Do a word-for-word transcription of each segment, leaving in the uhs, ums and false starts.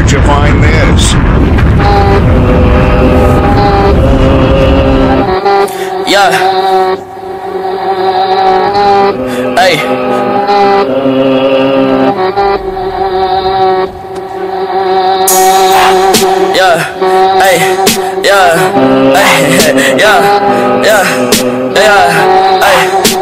Where'd you find this? Yeah. Hey. Yeah. Hey. Yeah. Hey. Yeah. Yeah. Yeah. Hey.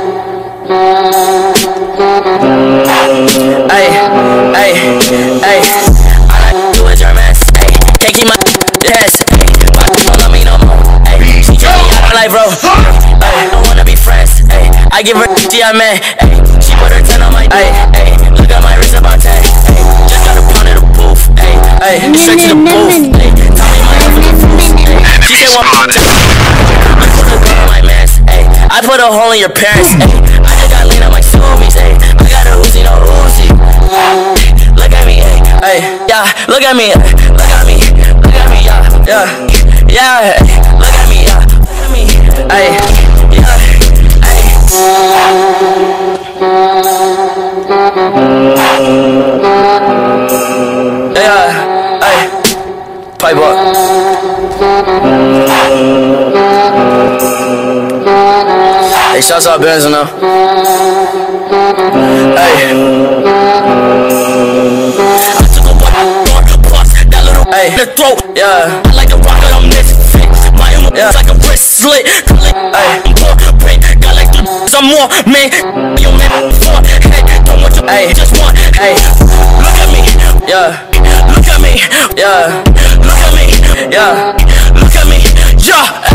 Hey. Hey. Hey. All I do is your mess. Hey. Can't keep my ass. Hey. Why you don't love me no more? Hey. She kick me out of life, bro. Hey. Don't wanna be friends. Hey. I give her G, I man. Hey. She put her ten on my. Hey. Hey. Look at my wrist about ten. Hey. Just got a pound of the booth. Hey. Hey. Straight to the booth. Hey. Tell me my love for the fruits. Hey. She said one. I put a gun on my mans. Hey. I put a hole in your parents. Hey. I just got lean on my zoomies. Hey. I got a Uzi, no Uzi. Look at me. Hey. Hey. Yeah. Look at me. Look at me. Look at me. Yeah. Yeah. Yeah. Hey. Look at me. Yeah. Look at me. Hey. Yeah. Hey. Yeah. Hey. Pipe up. Hey, shouts out Benz now. Hey. I took a one plus that little hey the throat. Yeah. I like a rocket on this fit. My own yeah. Like a wristlet. Hey. Got like two some more man. You man for hey. Don't want you hey. Just one hey. Look at me. Yeah. Look at me. Yeah. Look at me. Yeah. Look at me. Yeah.